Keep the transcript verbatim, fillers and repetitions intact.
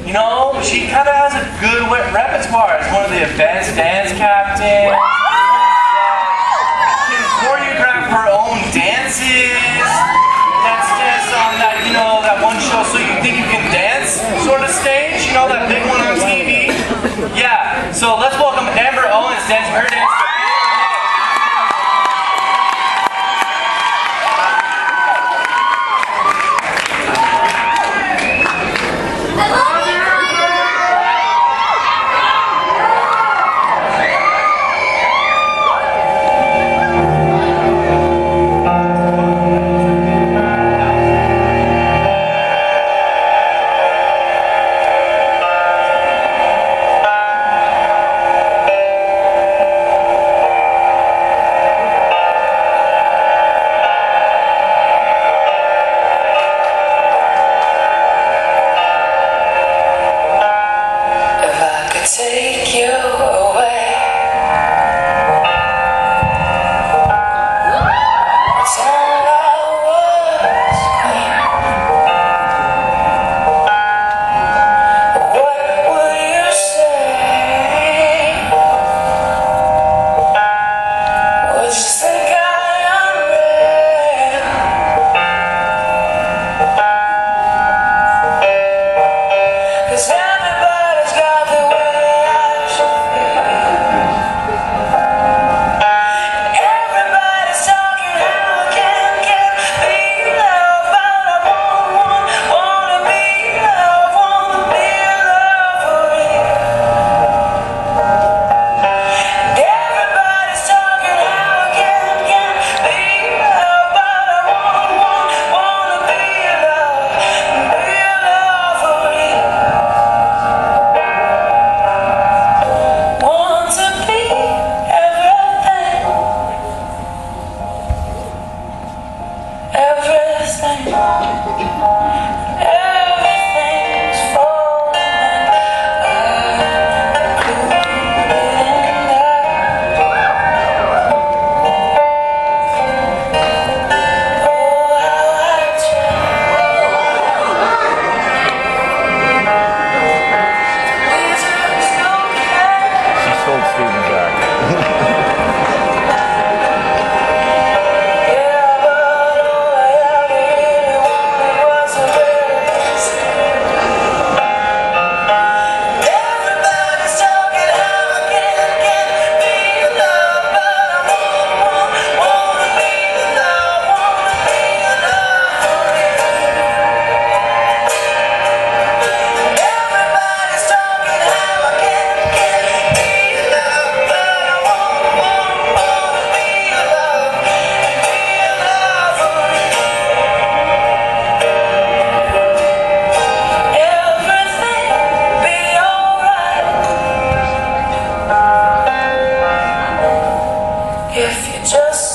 You know, she kind of has a good repertoire as one of the advanced dance captains. Can choreograph her own dances. That's dance on that, you know, that one show, So You Think You Can Dance sort of stage. You know, that big one on T V. Yeah. So let's welcome Amber Owens dancing her dance. Take you away. Pretend I was queen. What would you say? Would you think I am real? 'Cause everybody's got the way. Everything, everything's falling She sold Steven back. If you just